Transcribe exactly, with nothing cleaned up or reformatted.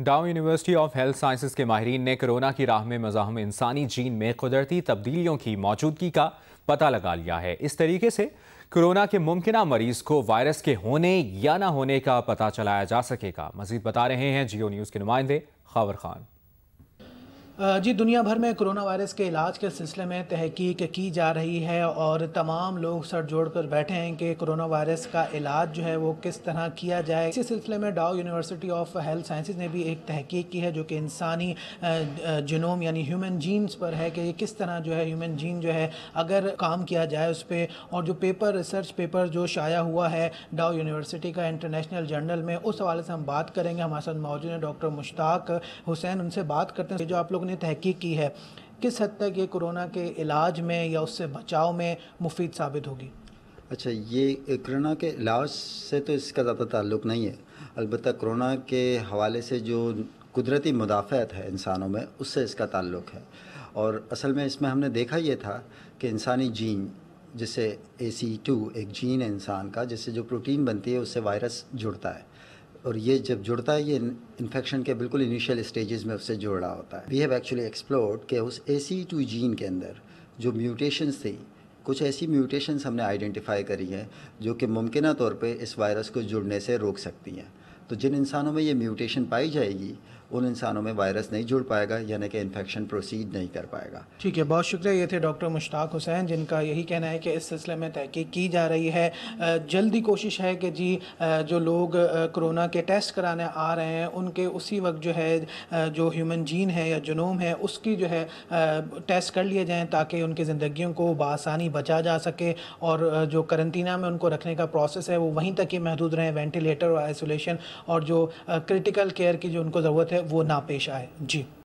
ڈاؤ university of health sciences کے ماہرین نے کورونا کی راہ میں مزاحم انسانی جین میں قدرتی تبدیلیوں کی موجودگی کا پتہ لگا لیا ہے۔ اس طریقے سے کورونا کے ممکنہ مریض کو وائرس کے ہونے یا نہ ہونے کا پتہ چلایا جا سکے گا۔ مزید بتا رہے ہیں جیو نیوز کے نمائندے خاور خان۔ جی، دنیا بھر میں کرونا وائرس کے علاج کے سلسلے میں تحقیق کی جا رہی ہے اور تمام لوگ سر جوڑ کر بیٹھے ہیں کہ کرونا وائرس کا علاج جو ہے وہ کس طرح کیا جائے۔ اسی سلسلے میں Dow university of health sciences نے بھی ایک تحقیق کی ہے جو کہ انسانی جنوم یعنی ہیومن جینز پر ہے کہ یہ کس طرح جو ہے ہیومن جین جو ہے اگر کام کیا جائے اس پہ، اور جو پیپر ریسرچ پیپر جو شائع ہوا ہے ڈاؤ یونیورسٹی کا انٹرنیشنل جرنل میں، اس حوالے سے ہم بات کریں گے۔ ہمارے ساتھ موجود ہیں ڈاکٹر مشتاق حسین، ان سے بات کرتے ہیں جو آپ لوگوں نے تحقیق کی ہے کس حد تک یہ کورونا کے علاج میں یا اس سے بچاؤ میں مفید ثابت ہوگی؟ اچھا، یہ کرونا کے علاج سے تو اس کا زیادہ تعلق نہیں ہے، البتہ کرونا کے حوالے سے جو قدرتی مدافعت ہے انسانوں میں اس سے اس کا تعلق ہے۔ اور اصل میں اس میں ہم نے دیکھا یہ تھا کہ انسانی جین جس سے اے سی ٹو ایک جین ہے انسان کا، جس سے جو پروٹین بنتی ہے اس سے وائرس جڑتا ہے، اور یہ جب جڑتا ہے یہ انفیکشن کے بالکل انیشیل اسٹیجز میں اس سے جڑ رہا ہوتا ہے۔ وی ہیو ایکچولی ایکسپلورڈ کہ اس اے سی ٹو جین کے اندر جو میوٹیشنز تھی، کچھ ایسی میوٹیشنز ہم نے آئیڈینٹیفائی کری ہیں جو کہ ممکنہ طور پہ اس وائرس کو جڑنے سے روک سکتی ہیں۔ تو جن انسانوں میں یہ میوٹیشن پائی جائے گی ان انسانوں میں وائرس نہیں جڑ پائے گا، یعنی کہ انفیکشن پروسیڈ نہیں کر پائے گا۔ ٹھیک ہے، بہت شکریہ۔ یہ تھے ڈاکٹر مشتاق حسین جن کا یہی کہنا ہے کہ اس سلسلے میں تحقیق کی جا رہی ہے۔ جلدی کوشش ہے کہ جی جو لوگ کرونا کے ٹیسٹ کرانے آ رہے ہیں ان کے اسی وقت جو ہے جو ہیومن جین ہے یا جنوم ہے اس کی جو ہے ٹیسٹ کر لیے جائیں تاکہ ان کی زندگیوں کو بآسانی بچا جا سکے، اور جو کرنٹینہ میں ان کو رکھنے کا پروسیس ہے وہ وہیں تک ہی محدود رہیں، وینٹیلیٹر اور آئسولیشن، اور جو کرٹیکل کیئر کی جو ان کو ضرورت ہے وہ نہ پیش آئے۔ جی